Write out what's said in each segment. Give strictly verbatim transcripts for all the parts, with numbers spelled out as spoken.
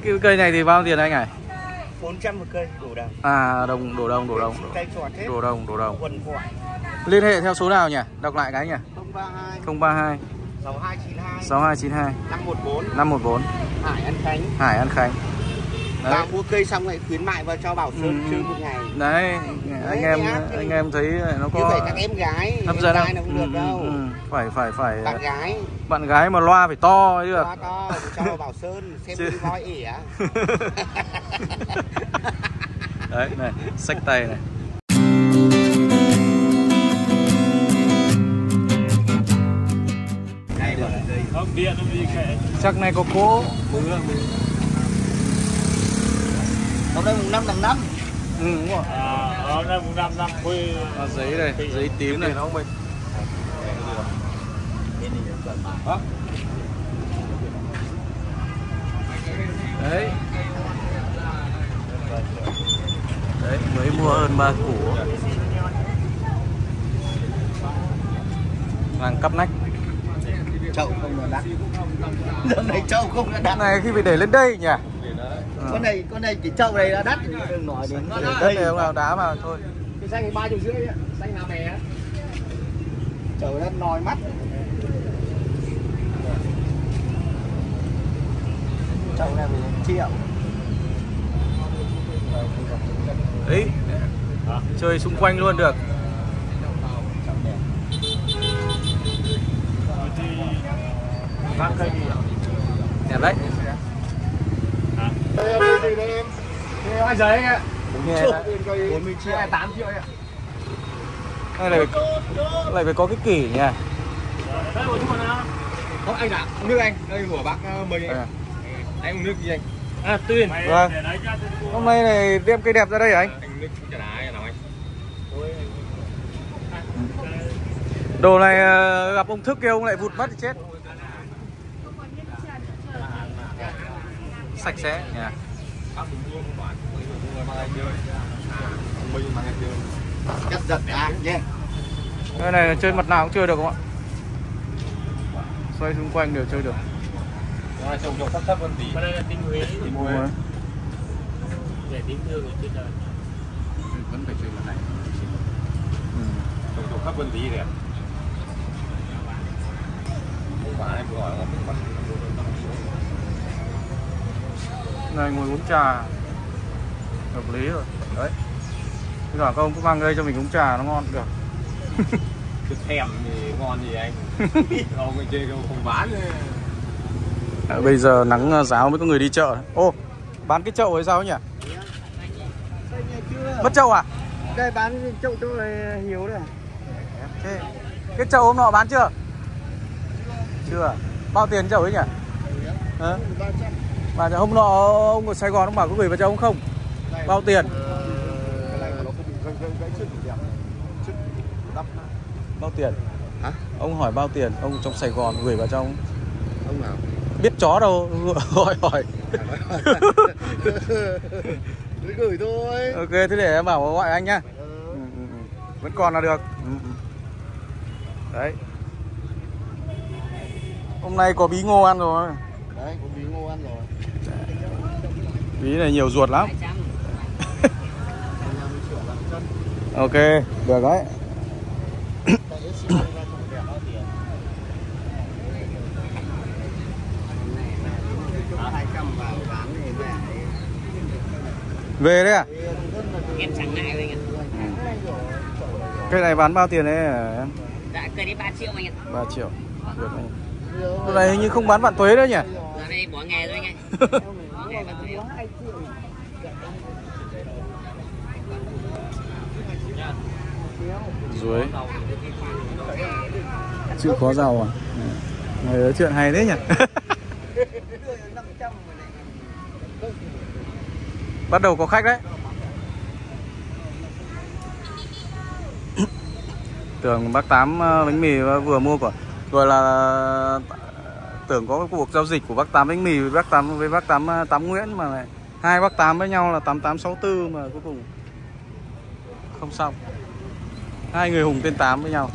cái cây này thì bao tiền anh này? bốn trăm một cây đổ đồng. À, đồng đổ đồng đổ đồng. Cây trọt hết. Đổ đồng đổ đồng. Quần quại. Liên hệ theo số nào nhỉ? Đọc lại cái nhỉ? không ba hai không ba hai sáu hai chín hai sáu hai chín hai năm một bốn năm một bốn. Hải An Khánh. Hải An Khánh. Đấy. Vào mua cây xong lại khuyến mại vào cho Bảo Sơn ừ. chơi một ngày. Đấy, anh em anh em thấy nó có như vậy các em gái hấp em dẫn trai nó không ừ, được đâu. ừ, ừ. Phải phải phải. Bạn gái. Bạn gái mà loa phải to ấy được. Loa to cho Bảo Sơn xem Chứ... đi voi ỉa. Đấy này, xách tay này. Chắc này có cỗ. Hôm nay mùng năm tháng năm. Ừ đúng rồi. À, hôm nay mùng năm năm khuya. À, giấy này, giấy tím này nó không mình. Đấy. Đấy, mới mua hơn ba củ. Hàng cắp nách. Chậu không là đắt. Giờ này chậu không là đắt. Này khi phải để lên đây nhỉ? À. Con này con này cái chậu này là đắt, đừng nói đến để đây này ông nào đá vào thôi. Cái xanh ba triệu rưỡi ạ, xanh nào mè á. Chậu nó nòi mắt. Chậu này một triệu. Đấy. À. Chơi xung quanh luôn được. Đẹp đấy. Hai giấy anh ạ. bốn mươi triệu. tám triệu anh ạ. Đây lại phải, lại phải có cái kỷ nhỉ. Đây một chút nào. Không anh ạ, nước anh, đây của bác mời anh. Anh uống nước gì anh? À, Tuyên. Vâng. Hôm nay này đem cây đẹp ra đây hả anh? Anh nước trà đá nào anh? Đồ này gặp ông Thức kia ông lại vụt mất thì chết. Sạch sẽ nhỉ. Cắt giật à nhé. Cái này chơi mặt nào cũng chơi được không ạ? Xoay xung quanh đều chơi được. Rồi trồng trồng thấp thấp hơn tí. Đây là tinh Huế thì mua. Để tính thương ở trên đời. Vẫn phải chơi mặt này. Trồng trồng thấp hơn tí đẹp. Không phải em gọi là bắt. Này ngồi uống trà hợp lý rồi đấy. Thế cả các ông cứ mang đây cho mình uống trà nó ngon được. Cứ thèm thì ngon gì anh. Ông ở trên đâu không bán. À, bây giờ nắng ráo mới có người đi chợ. Ô, bán cái chậu hay sao nhỉ? Mất chậu à? Đây bán chậu cho Hiếu đây. Thế, cái chậu hôm nọ bán chưa? Chưa. Bao tiền chậu ấy nhỉ? Hả? Mà hôm nọ ông ở Sài Gòn ông bảo có gửi vào cho ông không? Bao tiền? Bao tiền? Hả? Ông hỏi bao tiền? Ông trong Sài Gòn gửi vào cho ông. Ông nào? Biết chó đâu, hỏi hỏi. Cứ gửi thôi. Ok, thế để em bảo gọi anh nhá. Ừ. Ừ, ừ. Vẫn còn là được. Ừ, ừ. Đấy. Hôm nay có bí ngô ăn rồi. Đấy, có bí ngô ăn rồi. Bí này nhiều ruột lắm. Ok, được đấy. Về đấy à? Em chẳng ngại anh ạ. Cây này bán bao tiền đấy em? Dạ, cây đấy ba triệu anh ạ. ba triệu. Được anh. Cái này hình như không bán vạn tuế nữa nhỉ? Giờ đây bỏ nghề rồi anh ạ. Bỏ nghề bán tuế. Dưới. Chịu khó giàu à? Người nói chuyện hay đấy nhỉ? Bắt đầu có khách đấy. Tưởng bác Tám bánh mì vừa mua của gọi là tưởng có cái cuộc giao dịch của bác Tám bánh mì với bác Tám với bác Tám Tám Nguyễn mà lại hai bác Tám với nhau là tám tám sáu tư mà cuối cùng không xong. Hai người Hùng tên Tám với nhau.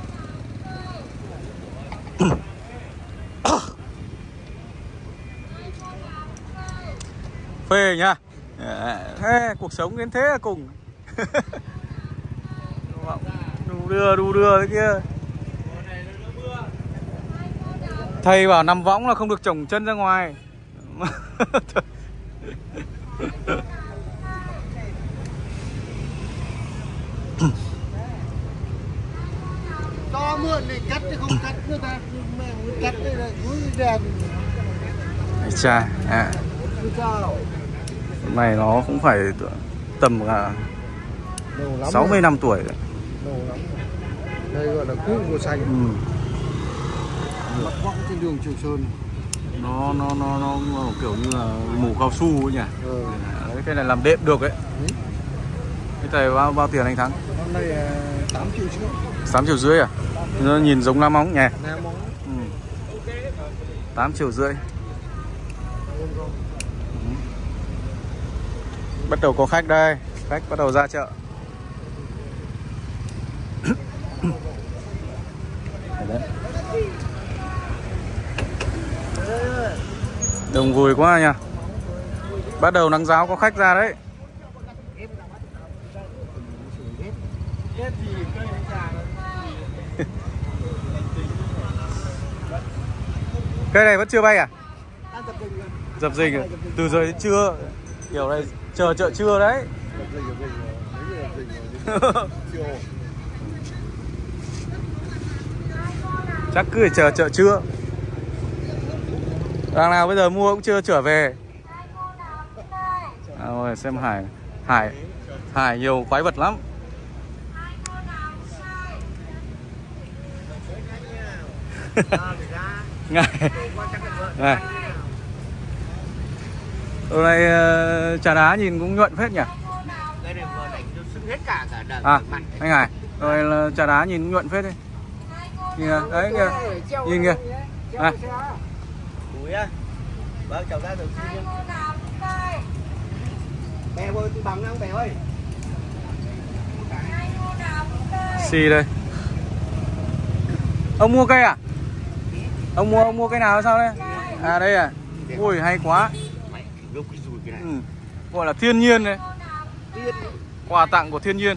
Phê nhá. Thế cuộc sống đến thế là cùng. Đu đưa đu đưa thế kia. Thầy bảo nằm võng là không được chổng chân ra ngoài. To mượn này cắt thì không cắt người ta cắt đây là núi đèn. Chà, à. Này nó cũng phải tầm là sáu mươi năm tuổi rồi. Đây gọi là cũ mùa xanh. Ừ. Mặt võng trên đường Trường Sơn. Nó nó nó nó, nó kiểu như là mù cao su ấy nhỉ. Ừ. Đấy, cái này làm đệm được đấy. Ừ. Cái này bao bao tiền anh Thắng? Hôm nay tám triệu rưỡi. tám triệu rưỡi à? Nó nhìn giống lá móng nhỉ? Lá móng. Ừ. tám triệu rưỡi. Ừ. Bắt đầu có khách đây, khách bắt đầu ra chợ. Đông vui quá nha. Bắt đầu nắng ráo có khách ra đấy. Cây này vẫn chưa bay à? Dập dình à? Từ giờ đến trưa. Kiểu này chờ chợ trưa đấy. Chắc cứ phải chờ chợ trưa. Đằng nào bây giờ mua cũng chưa trở về. À, ôi, xem Hải Hải Hải nhiều quái vật lắm. Ngày này. Hôm nay uh, trà đá nhìn cũng nhuận phết nhỉ. À anh Hải, rồi là trà đá nhìn cũng nhuận phết đi. Nhìn kìa, đấy kìa, nhìn kìa. À. Vâng, chào ra được xin. Bè ơi, tôi bằng không bè ơi. Xì đây. Ông mua cây à? Ông mua ông mua cây nào sao đây? À đây à. Ui hay quá. Ừ. Gọi là thiên nhiên đấy. Quà tặng của thiên nhiên.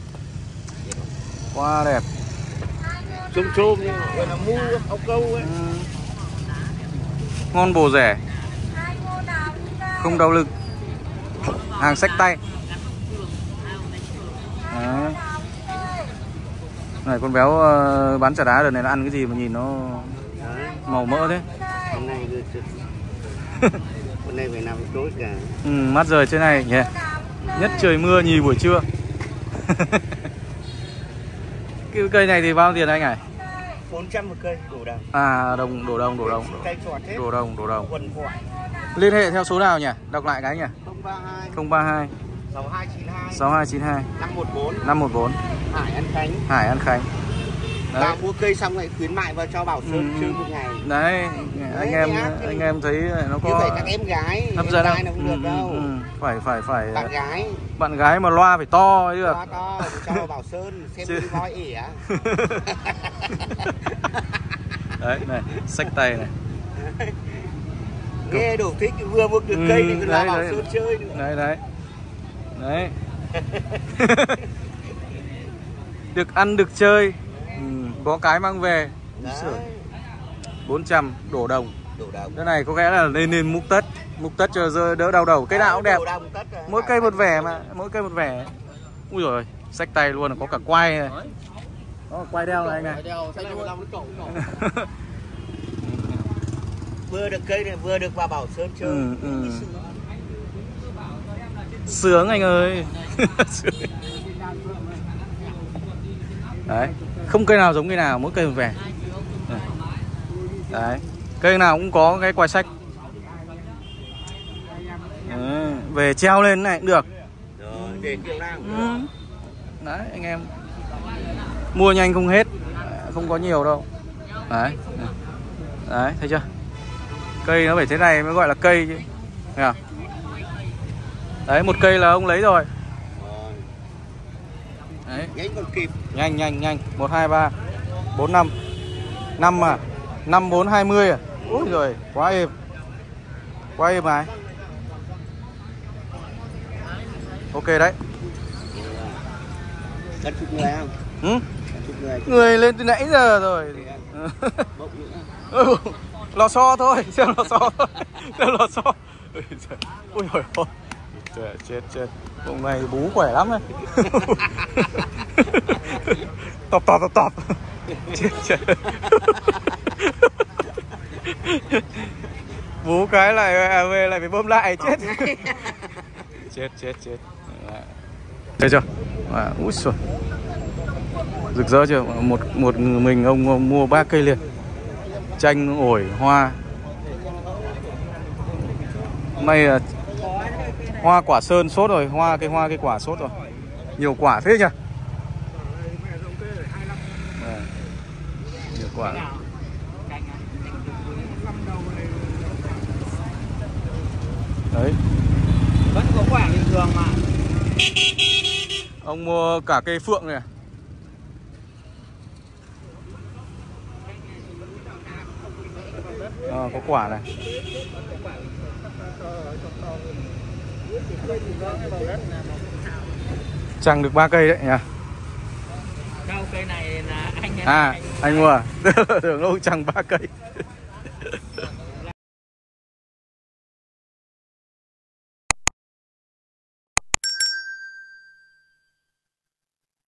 Quá đẹp. Trôm trôm gọi là mu ốc câu ấy. Ừ. Ngon bổ rẻ. Không đau lưng. Hàng xách tay. Đấy. Này con béo uh, bán trà đá đợt này nó ăn cái gì mà nhìn nó màu mỡ thế. Hôm nay hôm nay phải nằm tối cả. Ừ, mát rời trên này nhỉ. Nhất trời mưa nhì buổi trưa. Cái cây này thì bao tiền anh này? bốn trăm một cây đổ đồng. À đồng đổ đồng đổ đồng. Cây trọt hết. Đổ đồng đổ đồng. Quần quại. Liên hệ theo số nào nhỉ? Đọc lại cái nhỉ? không ba hai không ba hai sáu hai chín hai sáu hai chín hai năm một bốn. năm một bốn. Hải An Khánh. Hải An Khánh. Vào mua cây xong lại khuyến mại và cho Bảo Sơn ừ. chơi một ngày. Đấy, anh em anh em thấy nó có. Như vậy các em gái, hấp em dẫn trai nó không ừ, được đâu. Ừ, ừ. Phải phải phải. Bạn gái. Bạn gái mà loa phải to ấy được. Loa to cho Bảo Sơn xem đi voi ỉa. Đấy này, xách tay này. Nghe đủ thích vừa mua được cây thì cứ là Bảo Sơn chơi nữa. Đấy đấy. Đấy. Được ăn được chơi. Ừ, có cái mang về. bốn trăm đổ đồng. Đổ đồng. Cái này có lẽ là nên nên múc tất, múc tất cho đỡ đau đầu. Cái nào cũng đẹp. Mỗi cây một vẻ mà, mỗi cây một vẻ. Ui rồi, xách tay luôn, có cả quai này. Có cả quai đeo này anh này. Vừa được cây này, vừa được vào Bảo Sơn chơi. Ừ, ừ. Sướng anh ơi. Đấy, không cây nào giống cây nào, mỗi cây một vẻ. Đấy, cây nào cũng có cái quai sách. Đấy, về treo lên này cũng được. Rồi, để kiểu nào cũng ừ. Đấy, anh em mua nhanh không hết, không có nhiều đâu. Đấy, đấy, thấy chưa? Cây nó phải thế này mới gọi là cây chứ. Thấy không? Đấy, một cây là ông lấy rồi. Đấy. Nhanh còn kịp. Nhanh nhanh nhanh. một hai ba bốn năm. năm à. năm bốn hai mươi à. Úi rồi, quá êm. Quá êm này. Ok đấy. Cắt chục người không? Ừ? Cắt chục người. Người lên từ nãy giờ rồi. Bốc nữa. Lò xo thôi, xem lò xo thôi. Xem lò xo. Ui trời ơi. Trời, chết chết. Hôm nay bú khỏe lắm đấy. Tọp tọp tọp tọp. Chết chết. Bú cái lại à, về lại phải bơm lại chết. Chết chết chết. Thấy chưa? À, úi xồi. Rực rỡ chưa? Một một mình ông, ông mua ba cây liền. Chanh, ổi, hoa. Hôm nay là hoa quả sơn sốt rồi, hoa cái hoa cái quả sốt rồi. Nhiều quả thế nhỉ? À, nhiều quả. Đấy. Vẫn có quả bình thường mà. Ông mua cả cây phượng này. À, có quả này. Chẳng được ba cây đấy nhỉ? Đâu cây này là anh À, anh mua à? Tưởng ông chẳng ba cây.